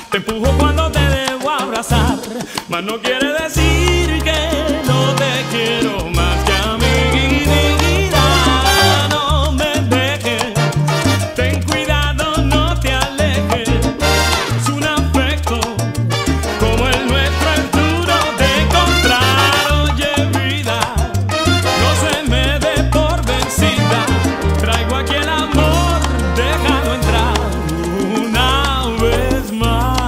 Te empujo cuando te debo abrazar, mas no quiere decir que no te quiero más que a mi vida. No me dejes, ten cuidado, no te alejes. Es un afecto como el nuestro, es duro de encontrar. Oye vida, no se me dé por vencida. Traigo aquí el amor, déjalo entrar una vez más.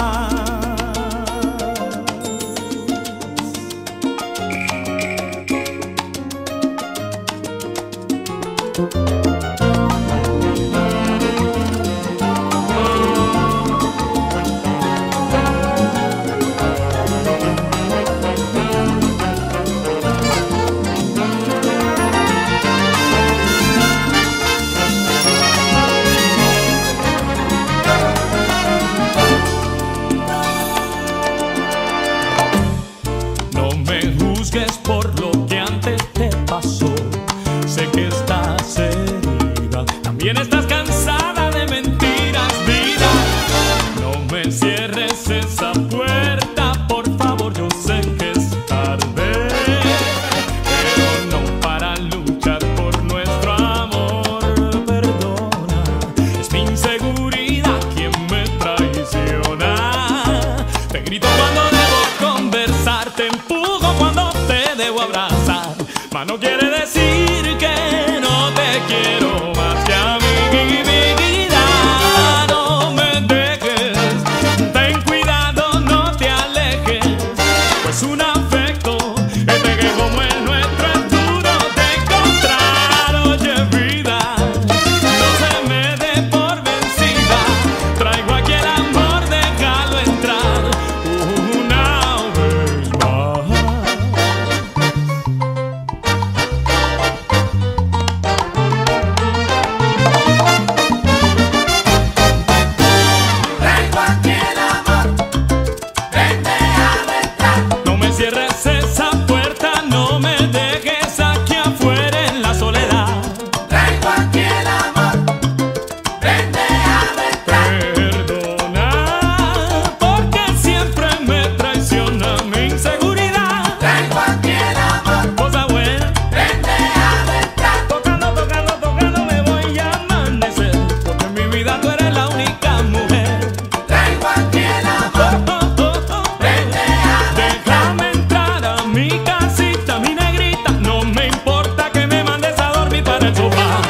No me juzgues por lo que antes te pasó. Sé que estás herida, también estás cansada de mentiras, vida. No me cierres esa puerta, por favor, yo sé que es tarde, pero no para luchar por nuestro amor. Perdona, es mi inseguridad quien me traiciona. Te grito cuando debo conversar, te empujo cuando te debo abrazar, mas no quiere decir que no te quiero más que a mi vida. No me dejes, ten cuidado, no te alejes, pues un afecto que como el nuestro es duro de encontrar. Oye vida, no se me dé por vencida. Traigo aquí el amor, déjalo entrar una vez más. Traigo aquí el amor, ven, déjalo entrar. No me cierres esa puerta, no me dejes aquí afuera en la soledad. Traigo aquí el amor, ven, déjalo entrar. Perdona, porque siempre me traiciona mi inseguridad. Traigo aquí el amor, Cosa buena, ven, déjalo entrar. tocando, tocando, tocando me voy a amanecer, porque en mi vida tú eres la única mujer. Traigo aquí el amor, ven, déjalo entrar. Déjame entrar a mi casita, mi negrita. No me importa que me mandes a dormir para el sofá.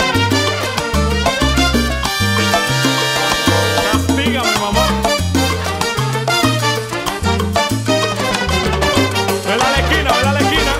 Castígame, mamá. Vela a la esquina, vela a la esquina.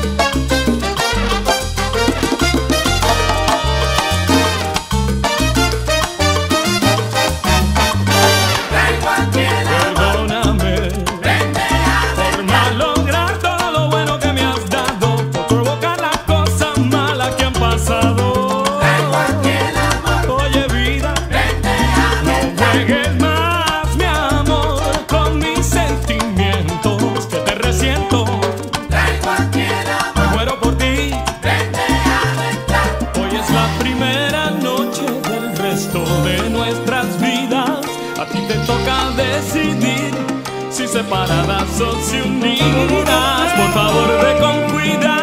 Traigo aquí el amor, Perdóname ven, déjalo por malograr todo lo bueno que me has dado, por provocar las cosas malas que han pasado. Traigo aquí el amor, Oye vida, ven, déjalo no entrar. juegues más, mi amor, con mis sentimientos que te resiento. Traigo aquí el Me amor, muero por ti. ven, déjalo entrar. Hoy es la primera noche del resto de nuestras vidas. A ti te toca decidir si separadas o si unidas. Por favor, ve con cuidado.